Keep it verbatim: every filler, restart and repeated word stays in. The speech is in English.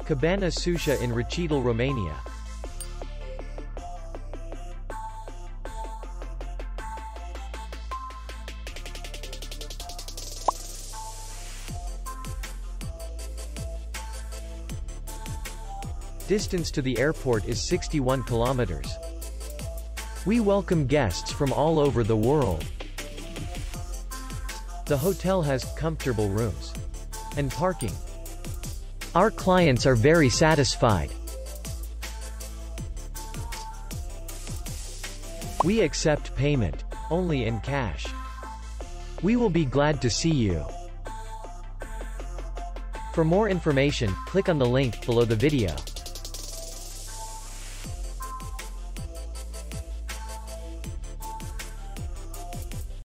Cabana Suciu in Rachitele, Romania. Distance to the airport is sixty-one kilometers. We welcome guests from all over the world. The hotel has comfortable rooms and parking. Our clients are very satisfied. We accept payment only in cash. We will be glad to see you. For more information, click on the link below the video.